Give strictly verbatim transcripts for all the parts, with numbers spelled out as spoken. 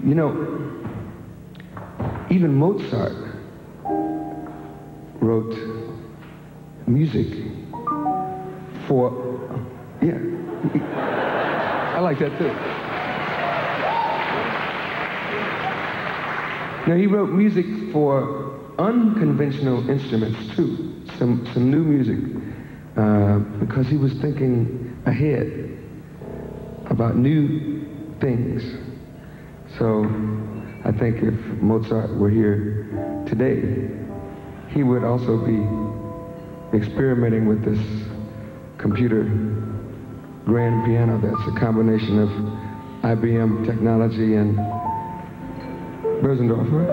You know, even Mozart wrote music for, yeah, I like that too. Now he wrote music for unconventional instruments too, some, some new music, uh, because he was thinking ahead about new things. So I think if Mozart were here today, he would also be experimenting with this computer grand piano that's a combination of I B M technology and Bösendorf, right?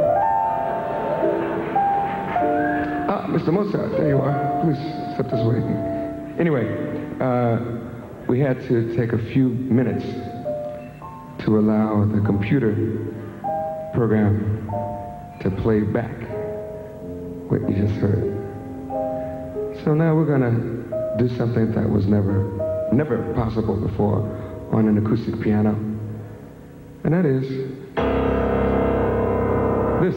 Ah, Mister Mozart, there you are. Please step this way. Anyway, uh, we had to take a few minutes to allow the computer program to play back what you just heard. So now we're gonna do something that was never, never possible before on an acoustic piano, and that is this.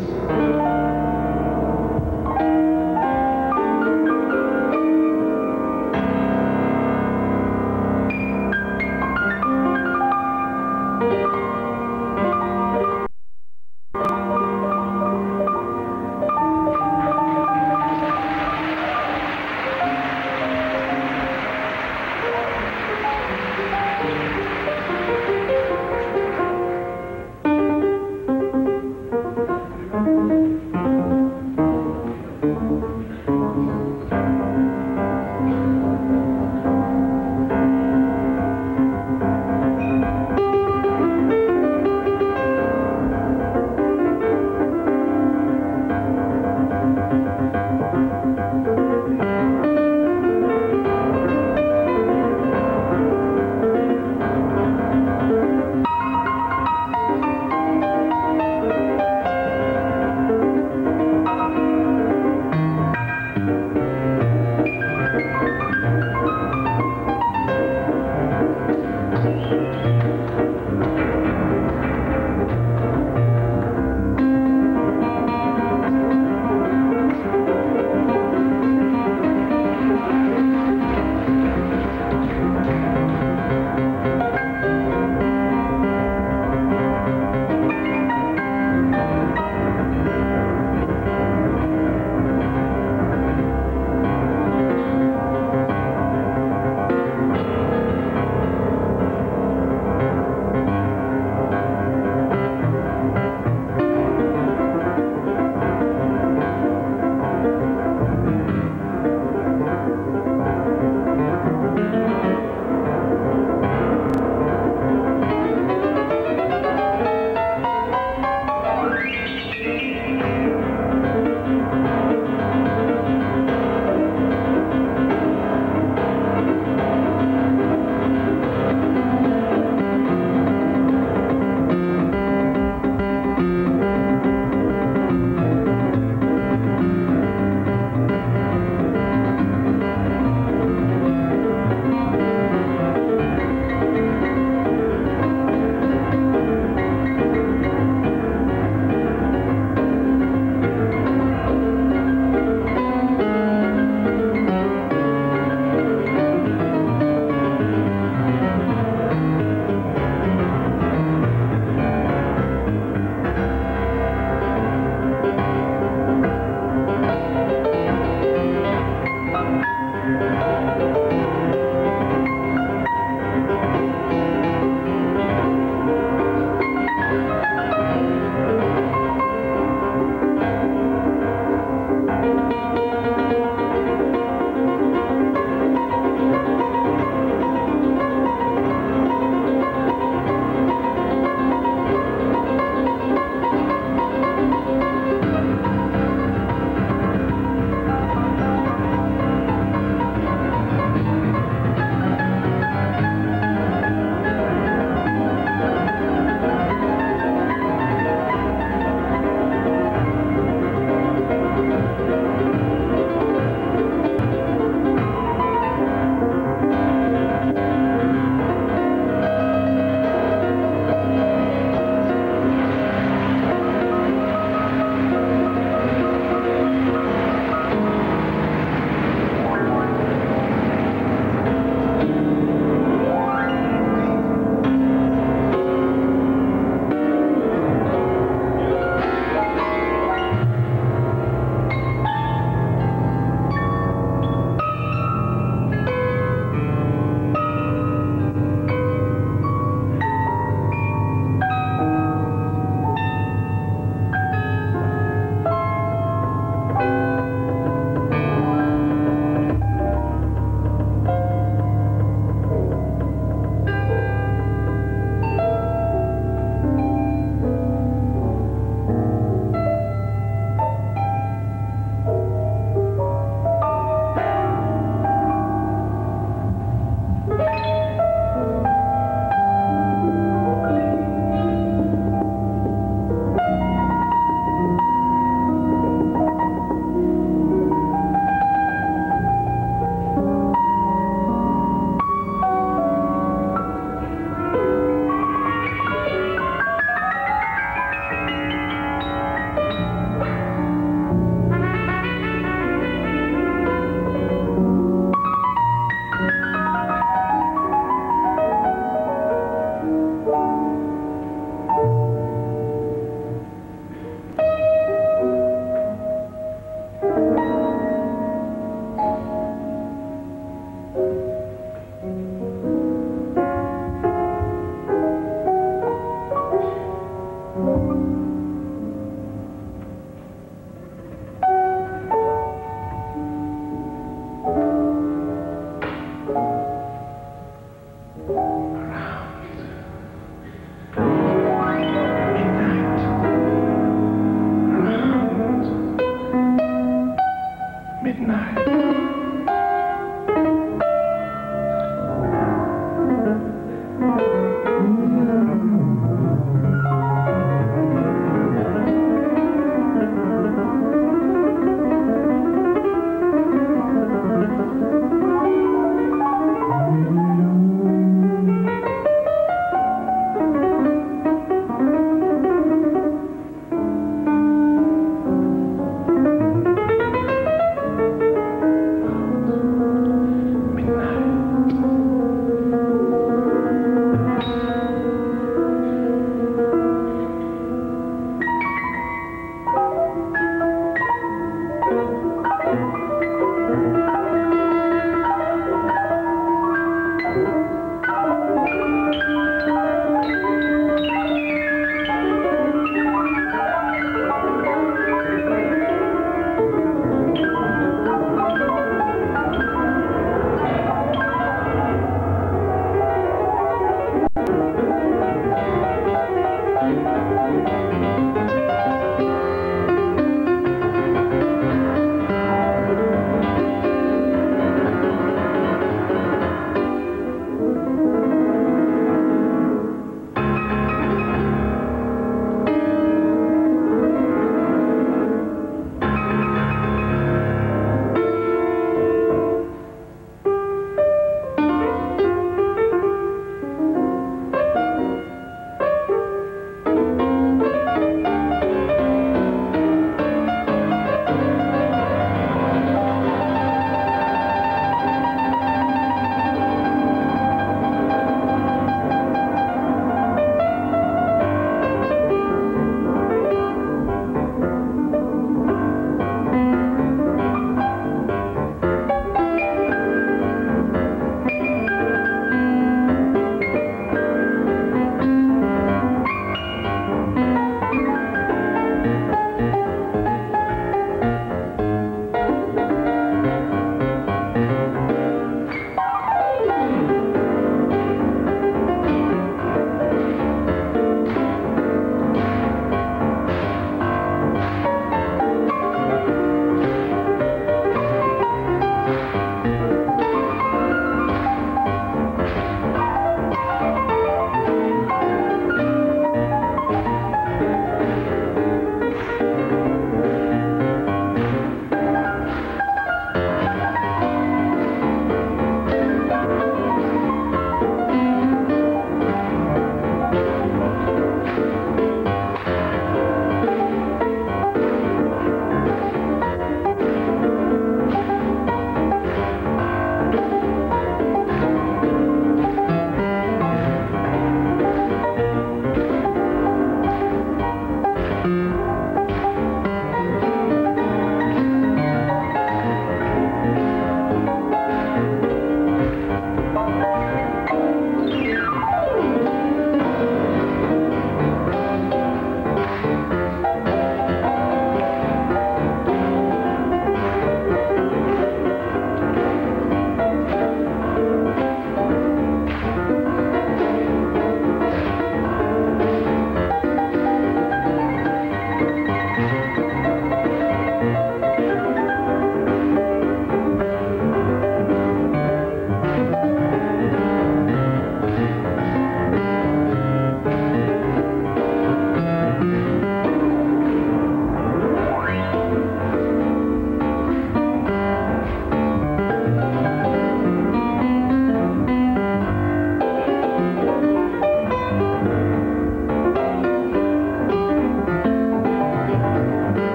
midnight.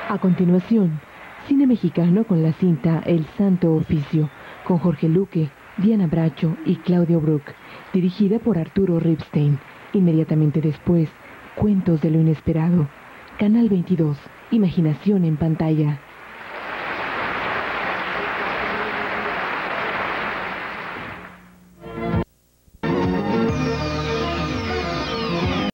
A continuación, cine mexicano con la cinta El Santo Oficio, con Jorge Luque, Diana Bracho y Claudio Brook, dirigida por Arturo Ripstein. Inmediatamente después, Cuentos de lo Inesperado. Canal veintidós, Imaginación en pantalla.